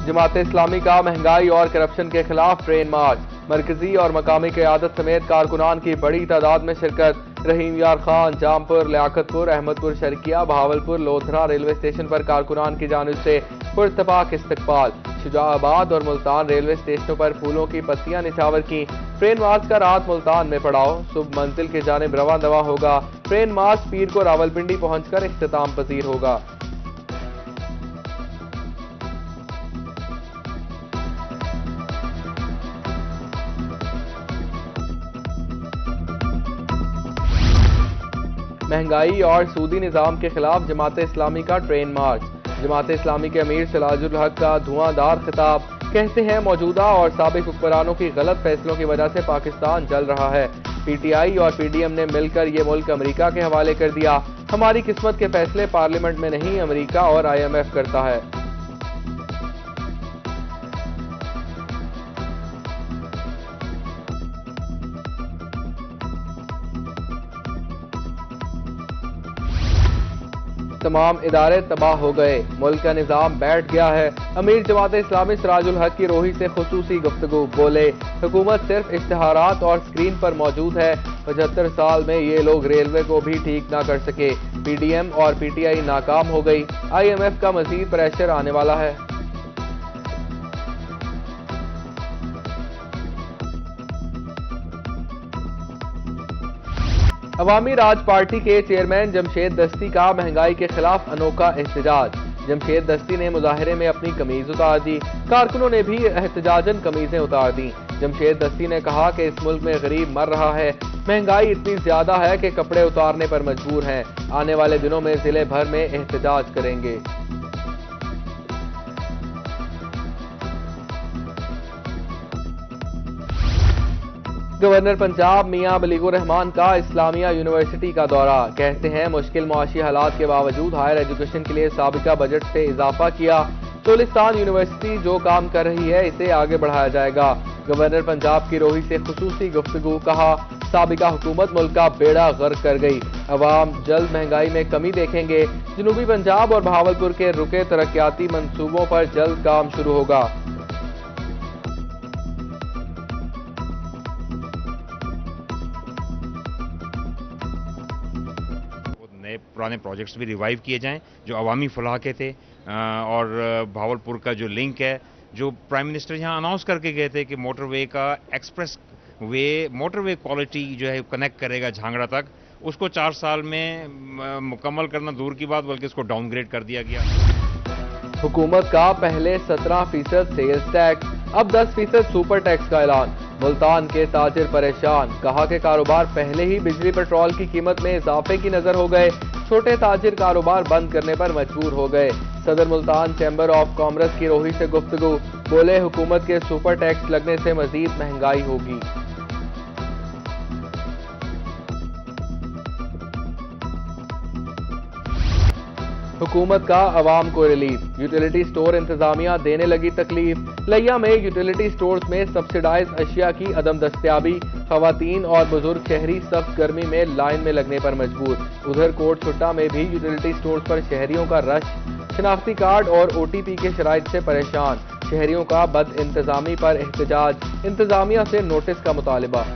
जमात इस्लामी का महंगाई और करप्शन के खिलाफ ट्रेन मार्च। मरकजी और मकामी क़यादत समेत कारकुनान की बड़ी तादाद में शिरकत। रहीम यार खान, जामपुर, लियाकतपुर, अहमदपुर शर्किया, बहावलपुर, लोधरा रेलवे स्टेशन पर कारकुनान की जानिब से पुरतपाक इस्तकबाल। शुजाआबाद और मुल्तान रेलवे स्टेशनों पर फूलों की पत्तियां निछावर की। ट्रेन मार्च का रात मुल्तान में पड़ाव, सुबह मंजिल की जानिब रवा दवा होगा। ट्रेन मार्च पीर को रावलपिंडी पहुंचकर इख्तिताम पजीर होगा। महंगाई और सूदी निज़ाम के खिलाफ जमात इस्लामी का ट्रेन मार्च। जमात इस्लामी के अमीर सिराजुल हक का धुआंधार खिताब। कहते हैं मौजूदा और साबिक हुक्मरानों की गलत फैसलों की वजह से पाकिस्तान जल रहा है। पीटीआई और पीडीएम ने मिलकर ये मुल्क अमेरिका के हवाले कर दिया। हमारी किस्मत के फैसले पार्लियामेंट में नहीं, अमेरिका और IMF करता है। तमाम इदारे तबाह हो गए, मुल्क का निज़ाम बैठ गया है। अमीर जमात इस्लामी सिराजुल हक की रोही से खुसूसी गुफ्तगू। बोले, हुकूमत सिर्फ इश्तिहारात और स्क्रीन पर मौजूद है। 75 साल में ये लोग रेलवे को भी ठीक ना कर सके। पीडीएम और पीटीआई नाकाम हो गई। IMF का मजीद प्रेशर आने वाला है। अवामी राज पार्टी के चेयरमैन जमशेद दस्ती का महंगाई के खिलाफ अनोखा एहतजाज। जमशेद दस्ती ने मुजाहिरे में अपनी कमीज उतार दी। कारकुनों ने भी एहतजाजन कमीजें उतार दी। जमशेद दस्ती ने कहा कि इस मुल्क में गरीब मर रहा है, महंगाई इतनी ज्यादा है कि कपड़े उतारने पर मजबूर हैं। आने वाले दिनों में जिले भर में एहतजाज करेंगे। गवर्नर पंजाब मियां बलीगुर रहमान का इस्लामिया यूनिवर्सिटी का दौरा। कहते हैं मुश्किल मुआशी हालात के बावजूद हायर एजुकेशन के लिए साबिका बजट से इजाफा किया। चोलिस्तान यूनिवर्सिटी जो काम कर रही है इसे आगे बढ़ाया जाएगा। गवर्नर पंजाब की रोही से खुसूसी गुफ्तगू। कहा, साबिका हुकूमत मुल्क का बेड़ा गर्क कर गई। अवाम जल्द महंगाई में कमी देखेंगे। जनूबी पंजाब और बहावलपुर के रुके तरक्याती मंसूबों पर जल्द काम शुरू होगा। पुराने प्रोजेक्ट्स भी रिवाइव किए जाएं जो अवामी फलाह के थे। और भावलपुर का जो लिंक है, जो प्राइम मिनिस्टर यहाँ अनाउंस करके गए थे कि मोटरवे का एक्सप्रेस वे मोटरवे क्वालिटी जो है कनेक्ट करेगा झांगड़ा तक, उसको 4 साल में मुकम्मल करना दूर की बात बल्कि उसको डाउनग्रेड कर दिया गया। हुकूमत का पहले 17% सेल्स टैक्स, अब 10% सुपर टैक्स का ऐलान। मुल्तान के ताजिर परेशान। कहा कि कारोबार पहले ही बिजली पेट्रोल की कीमत में इजाफे की नजर हो गए। छोटे ताजिर कारोबार बंद करने पर मजबूर हो गए। सदर मुल्तान चैम्बर ऑफ कॉमर्स की रोही से गुफ्तगू। बोले, हुकूमत के सुपर टैक्स लगने से मजीद महंगाई होगी। हुकूमत का अवाम को रिलीफ। यूटिलिटी स्टोर इंतजामिया देने लगी तकलीफ। लिया में यूटिलिटी स्टोर्स में सब्सिडाइज अशिया की अदम दस्तयाबी। खवातीन और बुजुर्ग शहरी सख्त गर्मी में लाइन में लगने पर मजबूर। उधर कोट छुट्टा में भी यूटिलिटी स्टोर्स पर शहरियों का रश। शनाख्ती कार्ड और OTP के शराइत से परेशान। शहरियों का बद इंतजामी पर एहतजाज। इंतजामिया से नोटिस का मुतालिबा।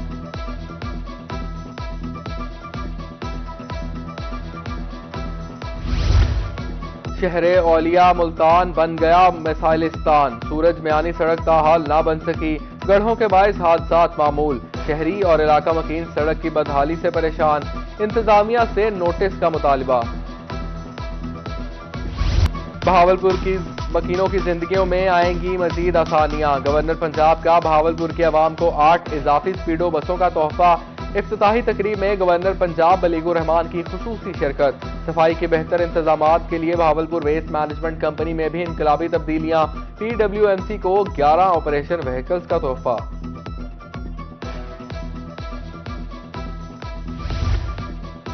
शहरे औलिया मुल्तान बन गया मिसाइलिस्तान। सूरज म्यानी सड़क ताहाल ना बन सकी। गढ़ों के बायस हादसात मामूल। शहरी और इलाका मकीन सड़क की बदहाली से परेशान। इंतजामिया से नोटिस का मुतालिबा। बहावलपुर की मकीनों की जिंदगियों में आएंगी मजीद आसानियां। गवर्नर पंजाब का बहावलपुर की आवाम को 8 इजाफी स्पीडो बसों का तोहफा। इफ्तिताही तकरीब में गवर्नर पंजाब बलीगुर रहमान की खुसूसी शिरकत। सफाई के बेहतर इंतजामात के लिए बहावलपुर वेस्ट मैनेजमेंट कंपनी में भी इनकलाबी तब्दीलियां। PWMC को 11 ऑपरेशन व्हीकल्स का तोहफा।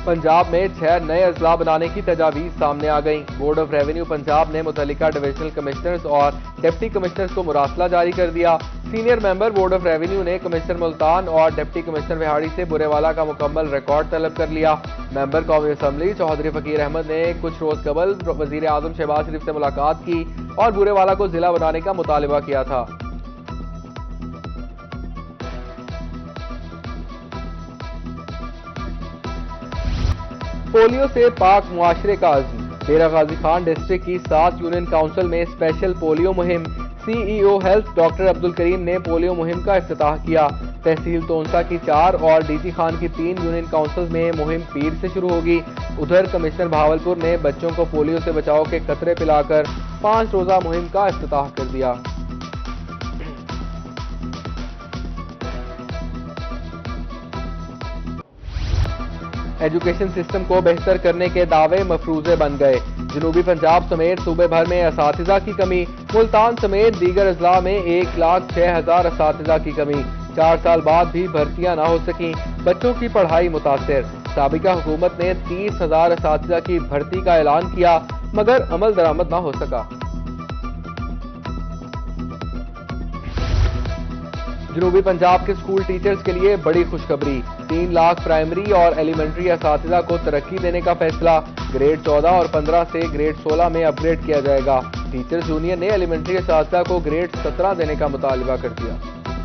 पंजाब में 6 नए अजला बनाने की तजावीज़ सामने आ गईं। बोर्ड ऑफ रेवेन्यू पंजाब ने मुतल्लिका डिविजनल कमिश्नर्स और डिप्टी कमिश्नर्स को मुरासला जारी कर दिया। Senior member board of revenue ने कमिश्नर मुल्तान और डिप्टी कमिश्नर विहाड़ी से बुरेवाला का मुकम्मल रिकॉर्ड तलब कर लिया। मेंबर कौमी असम्बली चौधरी फकीर अहमद ने कुछ रोज कबल वजीर आजम शहबाज शरीफ से मुलाकात की और बुरेवाला को जिला बनाने का मुतालिबा किया था। पोलियो से पाक मुआशरे का अज़्म। डेरा गाजी खान डिस्ट्रिक्ट की 7 यूनियन काउंसिल में स्पेशल पोलियो मुहिम। CEO health doctor Abdul Karim ने पोलियो मुहिम का इफ्तिताह किया। तहसील तोनसा की 4 और डीजी खान की 3 यूनियन काउंसिल में मुहिम पीर से शुरू होगी। उधर कमिश्नर भावलपुर ने बच्चों को पोलियो से बचाव के कतरे पिलाकर 5 रोजा मुहिम का इफ्तिताह कर दिया। एजुकेशन सिस्टम को बेहतर करने के दावे मफरूजे बन गए। जनूबी पंजाब समेत सूबे भर में असातिज़ा की कमी। मुल्तान समेत दीगर अजला में 1,06,000 असातिज़ा की कमी। 4 साल बाद भी भर्तियां ना हो सकी। बच्चों की पढ़ाई मुतासिर। साबिका हुकूमत ने 30,000 असातिज़ा की भर्ती का ऐलान किया मगर अमल दरामद ना हो सका। जनूबी पंजाब के स्कूल टीचर्स के लिए बड़ी खुशखबरी। 3 लाख प्राइमरी और एलिमेंट्री असातिज़ा को तरक्की देने का फैसला। ग्रेड 14 और 15 से ग्रेड 16 में अपग्रेड किया जाएगा। टीचर्स यूनियन ने एलिमेंट्री असातिज़ा को ग्रेड 17 देने का मुतालिबा कर दिया।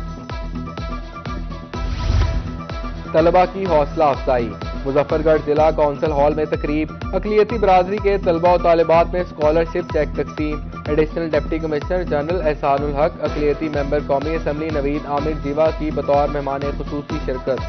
तलबा की हौसला अफजाई। मुजफ्फरगढ़ जिला काउंसिल हॉल में तकरीब। अक़लियती बरादरी के तलबा और तालिबात में स्कॉलरशिप चेक तकसीम। Additional deputy commissioner general Ehsanul Haq, अक़लियती मेंबर कौमी असम्बली नवीद आमिर जीवा की बतौर मेहमान खुसूसी शिरकत।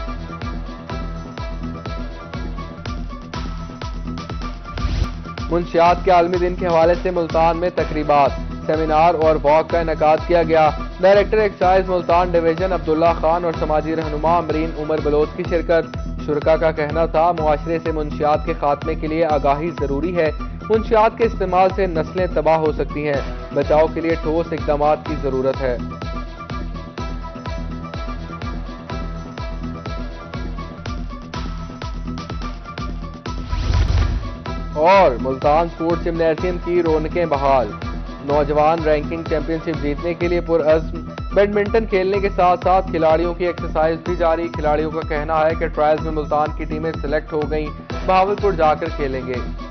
मुंशियात के आलमी दिन के हवाले से मुल्तान में तकरीबात, सेमिनार और वॉक का इनेकाद किया गया। Director excise Multan division Abdullah Khan और समाजी रहनुमा अमरीन उमर बलोच की शिरकत। शुरका का कहना था मुआशरे से मुंशियात के खात्मे के लिए आगाही जरूरी है। मुंशियात के इस्तेमाल से नस्लें तबाह हो सकती हैं। बचाव के लिए ठोस इकदाम की जरूरत है। और मुल्तान स्पोर्ट्स जिम्नेशियम की रौनकें बहाल। नौजवान रैंकिंग चैंपियनशिप जीतने के लिए पुरअज़्म। बैडमिंटन खेलने के साथ साथ खिलाड़ियों की एक्सरसाइज भी जारी। खिलाड़ियों का कहना है कि ट्रायल्स में मुल्तान की टीमें सिलेक्ट हो गईं, बहावलपुर जाकर खेलेंगे।